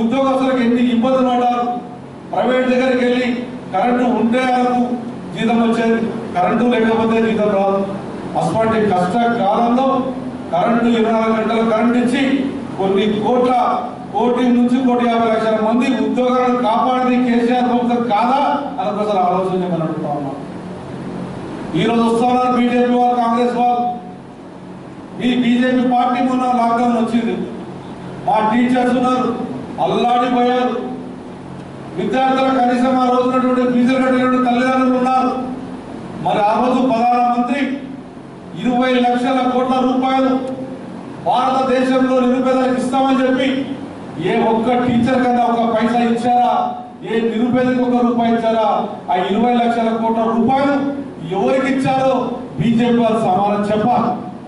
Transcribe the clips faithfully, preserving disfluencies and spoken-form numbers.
ఉద్యోగస్తులకు ఎన్ని ఇబ్బందులు పడ్డారు. ప్రైవేట్ దగ్గరికి వెళ్ళి కరెంటు ఉంటే వాళ్ళకు జీతం వచ్చేది, కరెంటు లేకపోతే జీతం రాదు. అటువంటి కష్టకాలంలో కరెంటు ఇరవై నాలుగు గంటలు కరెంట్ ఇచ్చి కొన్ని కోట్ల కోటి నుంచి కోటి యాభై లక్షల మంది ఉద్యోగాలను కాపాడింది కేసీఆర్ ప్రభుత్వం కాదా అని ఒకసారి ఆలోచన చేయమని అడుగుతా ఉన్నాం. ఈరోజు వస్తున్నారు బీజేపీ వాళ్ళు, కాంగ్రెస్ వాళ్ళు. ఈ బీజేపీ పార్టీ మొన్న లాక్డౌన్ వచ్చింది, మా టీచర్స్ ఉన్నారు అల్లాడిపోయారు. విద్యార్థుల కనీసం ఆ రోజునటువంటి ఫీజులు కట్టినటువంటి తల్లిదండ్రులు ఉన్నారు. మరి ఆ రోజు ప్రధానమంత్రి ఇరవై లక్షల కోట్ల రూపాయలు భారతదేశంలో నిరుపేదలకు ఇస్తామని చెప్పి ఏ ఒక్క టీచర్ కన్నా ఒక పైసా ఇచ్చారా? ఏ నిరుపేదకి ఒక రూపాయి ఇచ్చారా? ఆ ఇరవై లక్షల కోట్ల రూపాయలు ఎవరికి ఇచ్చారో బీజేపీ వాళ్ళు సమానం చెప్పాలి.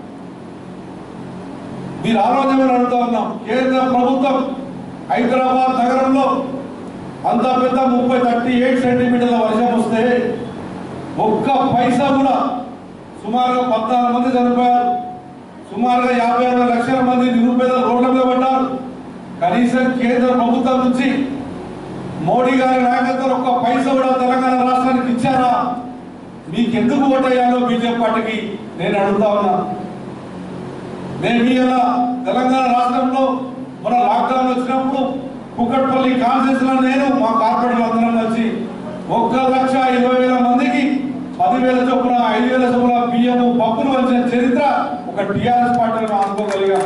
మీరు ఆలోచన అడుగుతా ఉన్నాం. కేంద్ర ప్రభుత్వం హైదరాబాద్ నగరంలో అంత పెద్ద ముప్పై థర్టీ ఎయిట్ సెంటీమీటర్ల వర్షం వస్తే ఒక్క పైసా కూడా, సుమారుగా పద్నాలుగు మంది చనిపోయారు, సుమారుగా యాభై అరవై లక్షల మంది నిరుపేదలు రోడ్ల మీద పడ్డారు. కనీసం కేంద్ర ప్రభుత్వం నుంచి మోడీ గారి నాయకత్వంలో ఒక్క పైసా కూడా తెలంగాణ రాష్ట్రానికి ఇచ్చారా? మీకెందుకు ఓటయ్యాలో బీజేపీ పార్టీకి నేను అడుగుతా ఉన్నా. మేము ఇలా తెలంగాణ రాష్ట్రంలో మన లాక్డౌన్ వచ్చినప్పుడు కుక్కట్పల్లి కాన్స్టిట్యూన్సీలో నేను మా కార్పొరేటర్లు అందరం కలిసి ఒక్క లక్ష ఇరవై వేల మందికి పదివేల చొప్పున ఐదు వేల చొప్పున బియ్యము పప్పులు వచ్చిన చరిత్ర ఒక టీఆర్ఎస్ పార్టీని అనుకోగలిగా.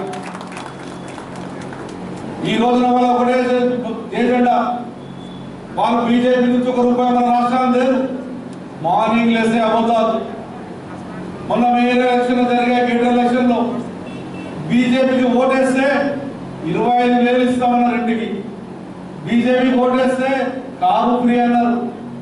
ఈ రోజున వల్ల ఒకటే ఏజెండా, వాళ్ళు బీజేపీ నుంచి ఒక రూపాయి మన రాష్ట్రాలు లేదు. మార్నింగ్ లేస్తే అబద్ధాలు. మొన్న మేయర్ ఎలక్షన్ జరిగే గేట్ ఎలక్షన్ లో బీజేపీకి ఓటేస్తే ఇరవై ఐదు వేలు ఇస్తామన్నారు ఇంటికి, బీజేపీకి ఓటేస్తే కారు ఫ్రీ అన్నారు.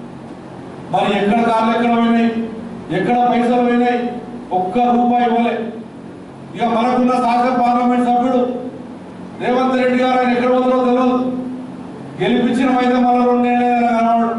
మరి ఎక్కడ కార్లు ఎక్కడ పోయినాయి, ఎక్కడ పైసలు పోయినాయి? ఒక్క రూపాయి ఇవ్వలే. ఇక మనకున్న శాసన పార్లమెంట్ సభ్యుడు రేవంత్ రెడ్డి గారు ఆయన ఎక్కడ పోతారో తెలియదు. గెలిపించిన అయితే మన రెండేళ్ళ కనవాడు.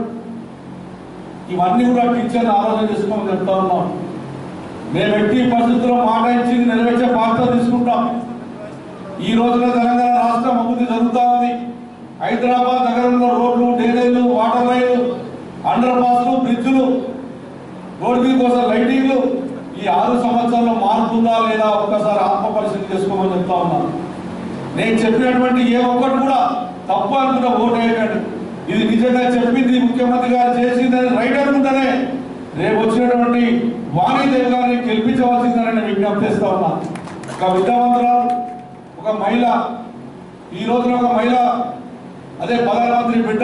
ఇవన్నీ కూడా టీచర్లు ఆలోచన చేసుకోమని చెప్తా ఉన్నాం. మేము ఎట్టి పరిస్థితుల్లో మాట ఇచ్చింది నెరవేర్చే బాధ్యత తీసుకుంటాం. ఈ రోజున తెలంగాణ రాష్ట్రం అభివృద్ధి జరుగుతూ ఉంది. హైదరాబాద్ నగరంలో రోడ్లు, డ్రైనేజీలు, వాటర్ లైన్లు, అండర్ పాస్లు, బ్రిడ్జ్లు, రోడ్డు మీద కోసం లైటింగ్లు ఈ ఆరు సంవత్సరాల్లో మారుతుందా లేదా ఒక్కసారి ఆత్మ పరిశీలన చేసుకోమని చెప్తా ఉన్నాను. నేను చెప్పినటువంటి ఏ ఒక్కటి కూడా తప్పు అనుకుంటా ఓటు వేయకండి. ఇది నిజంగా చెప్పింది ముఖ్యమంత్రి గారు చేసిందని రైట్ అనుకుంటేనే రేపు వచ్చినటువంటి వాణిదేవి గారిని గెలిపించవలసిందని విజ్ఞప్తి చేస్తా ఉన్నా. ఒక విద్యావంతురాలు, ఒక మహిళ, ఈ రోజున ఒక మహిళ అదే ప్రధానమంత్రి బిడ్డ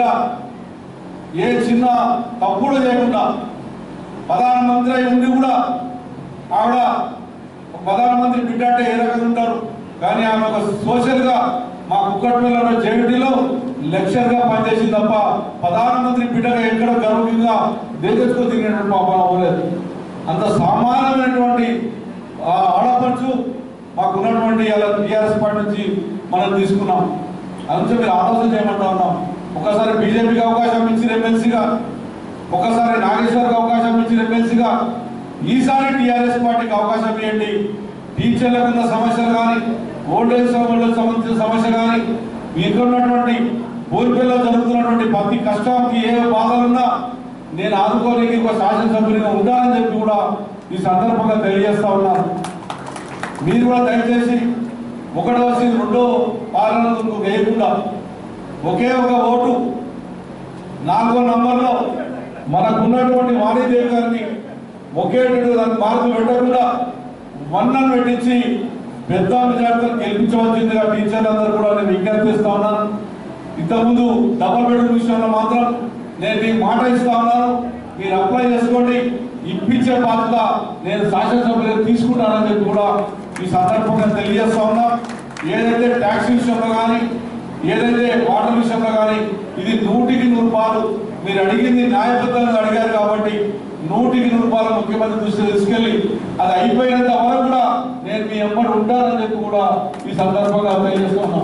ఏ చిన్న తప్పుడు చేయకుండా ప్రధానమంత్రి అయి ఉండి కూడా ఆవిడ ప్రధానమంత్రి బిడ్డ అంటే ఏ రకంగా ఉంటారు, కానీ ఆమె ఒక సోషల్గా మా కుక్కట్పల్లిలో జేవిటీలో లెక్చర్గా పనిచేసింది తప్ప ప్రధానమంత్రి బిడ్డగా ఎక్కడ గర్వంగా దేశకు తిరిగినటువంటి పాపం అవ్వలేదు. అంత సామాన్యమైనటువంటి ఆడపడుచు మాకున్నటువంటి టీఆర్ఎస్ పార్టీ నుంచి మనం తీసుకున్నాం. అందుకే మీరు ఆలోచన చేయమంటా ఉన్నాం. ఒకసారి బీజేపీకి అవకాశం ఇచ్చిన ఎమ్మెల్సీగా, ఒకసారి నాగేశ్వర్కి అవకాశం ఇచ్చిన ఎమ్మెల్సీగా, ఈసారి టీఆర్ఎస్ పార్టీకి అవకాశం ఇవ్వండి. టీచర్లకు ఉన్న సమస్యలు కానీ, ఓల్డేజ్ సంబంధించిన సమస్య కానీ, ఇక్కడ ఉన్నటువంటి ఊరిపిల్లో జరుగుతున్నటువంటి ప్రతి కష్టానికి ఏ బాధలున్నా నేను ఆదుకోలేక ఒక శాసనసభ్యునిగా ఉండాలని చెప్పి కూడా ఈ సందర్భంగా తెలియజేస్తా ఉన్నాను. మీరు కూడా దయచేసి ఒకటో రెండో పాలనకు వేయకుండా ఒకే ఒక ఓటు నాలుగో నంబర్లో మనకున్నటువంటి వాణిదేవి గారిని ఒకే దానికి మార్కులు పెట్టకుండా వన్నను పెట్టించి పెద్ద విద్యార్థులను గెలిపించవలసిందిగా టీచర్లందరూ కూడా నేను విజ్ఞప్తి చేస్తా ఉన్నాను. ఇంతకుముందు డబల్ బెడ్రూమ్ విషయంలో మాత్రం నేను మీకు మాట ఇస్తా ఉన్నాను, మీరు అప్లై చేసుకోండి, ఇప్పించే బాధ్యత నేను శాసనసభ్యులు తీసుకుంటానని చెప్పి కూడా ఈ సందర్భంగా తెలియజేస్తా ఉన్నా. ఏదైతే ట్యాక్స్ విషయంలో కానీ, ఏదైతే వాటర్ విషయంలో కానీ ఇది నూటికి నూరు రూపాయలు మీరు అడిగింది న్యాయబద్ధంగా అడిగారు కాబట్టి నూటికి నూరు రూపాయలు ముఖ్యమంత్రి దృష్టికి తీసుకెళ్లి అది అయిపోయినంత వరకు కూడా నేను మీ ఎమ్మడి ఉంటానని చెప్పి కూడా ఈ సందర్భంగా తెలియజేస్తున్నా.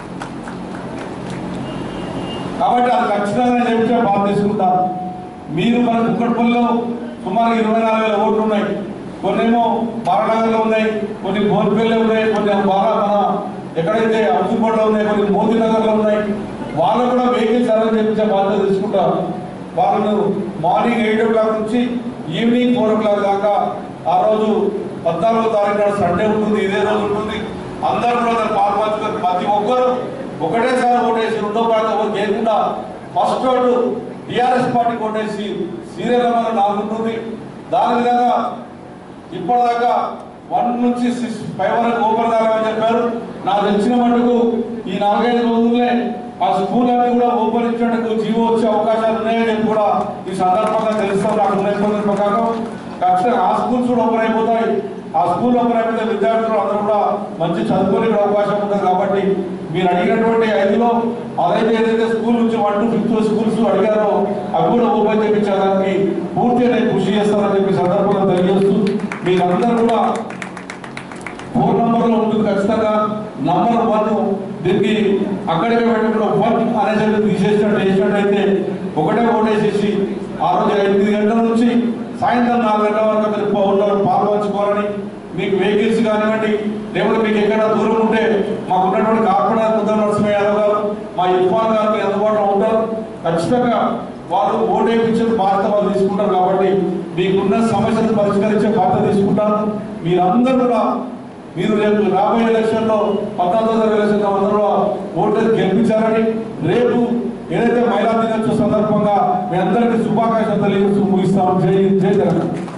కాబట్టి అది ఖచ్చితంగా చెప్తే బాధ తీసుకుంటారు. మీరు మన కుక్కట్పల్లిలో సుమారు ఇరవై నాలుగు వేల ఓట్లు ఉన్నాయి. కొన్నేమో బారానగర్లో ఉన్నాయి, కొన్ని బోర్పల్లిలో ఉన్నాయి, కొన్ని బారా మన ఎక్కడైతే అబ్దుల్పూర్లో ఉన్నాయి, కొన్ని మోదీనగర్లో ఉన్నాయి. వాళ్ళకు కూడా వెహికల్స్ అరేంజ్ చేయించే బాధ్యత తీసుకుంటాం. వాళ్ళను మార్నింగ్ ఎయిట్ ఓ క్లాక్ నుంచి ఈవినింగ్ ఫోర్ ఓ క్లాక్ దాకా ఆ రోజు పద్నాలుగో తారీఖు నాడు సండే ఉంటుంది, ఇదే రోజు ఉంటుంది. అందరూ కూడా దాన్ని పాల్పంచుకొని ప్రతి ఒక్కరు ఒకటేసారి ఓటేసి రెండో ప్రాంతం ఎవరు చేయకుండా ఫస్ట్ ఓటు టీఆర్ఎస్ పార్టీకి ఓటేసి సీరియల్ నెంబర్ నాలుగు ఉంటుంది. దాని విధంగా ఇప్పటిదాకా వన్ నుంచి సిక్స్ ఫైవ్ వరకు ఓపెన్ కాలేమని చెప్పారు. నాకు తెలిసిన మటుకు ఈ నాలుగైదు రోజులనే ఆ స్కూల్ అన్ని కూడా ఓపెన్ ఇచ్చేందుకు జీవో వచ్చే అవకాశాలు ఉన్నాయని చెప్పి కూడా ఈ సందర్భంగా తెలుస్తాం. నాకు ఉన్న ప్రకారం ఖచ్చితంగా ఆ స్కూల్స్ కూడా ఓపెన్ అయిపోతాయి. ఆ స్కూల్ ఓపెన్ అయిపోతే విద్యార్థులు అందరూ కూడా మంచి చదువుకునే అవకాశం ఉంటుంది. కాబట్టి మీరు అడిగినటువంటి ఐదులో అదైతే ఏదైతే స్కూల్ నుంచి వన్ టు ఫిఫ్త్ స్కూల్స్ అడిగారో అవి కూడా ఓపెన్ చేయించడానికి పూర్తిగా నేను కృషి చేస్తానని చెప్పి సందర్భంగా తెలియజేస్తూ మీరందరూ కూడా ఫోన్ నంబర్లో ఉంటుంది ఖచ్చితంగా నంబర్ వన్ దీనికి అక్కడికే పెట్టకుండా వన్ అనేది తీసేసినట్టు వేసినట్టయితే ఒకటే ఓటేసేసి ఆ రోజు ఎనిమిది గంటల నుంచి సాయంత్రం నాలుగు గంటల వరకు మీరు పౌరులను పాల్పంచుకోవాలని, మీకు వెహికల్స్ కానివ్వండి లేకపోతే మీకు ఎక్కడ దూరం ఉంటే మాకు ఉన్నటువంటి కార్పొరేటర్ ముద్ద నరసింహ యాదవ్ గారు మా ఇర్ఫాన్ గారికి అందుబాటులో ఉంటారు. ఖచ్చితంగా వాళ్ళు ఓటు వేయించే బాధ్యత వాళ్ళు తీసుకుంటారు. కాబట్టి మీకున్న సమస్యను పరిష్కరించే బాధ్యత తీసుకుంటారు. మీరందరూ కూడా మీరు రేపు రాబోయే ఎలక్షన్లో పద్నాలుగో తారీఖు ఎలక్షన్లో అందరూ ఓటు గెలిపించాలని, రేపు ఏదైతే మహిళా దినోత్సవ సందర్భంగా మీ అందరికీ శుభాకాంక్షలు తెలియజేస్తూ ముగిస్తామని జై జై తెలంగాణ.